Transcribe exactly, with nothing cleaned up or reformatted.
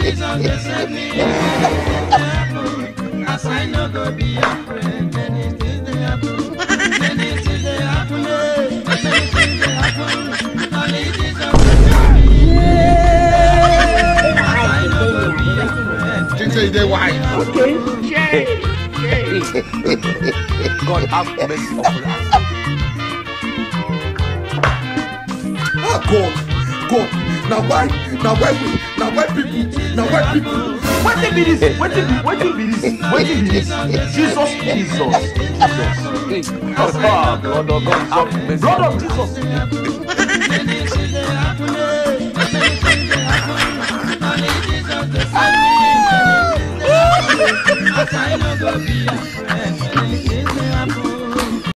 Jesus dey save me. As I no go be your friend, many things dey happen. Many things dey happen. Many things dey happen. Only Jesus dey save me. As I no go be your friend. Think say they white. Okay. Yay. Yay. God have mercy upon us. Oh God, God. Now why? Now why we? Now why people? Now why people? What be this? What be what be this? What be this? Jesus, Jesus, Jesus. Ah, blood of God have mercy. Blood of Jesus. Many things dey happen. Many things dey happen. Only Jesus dey save me. Many things dey happen. As I no go be your friend.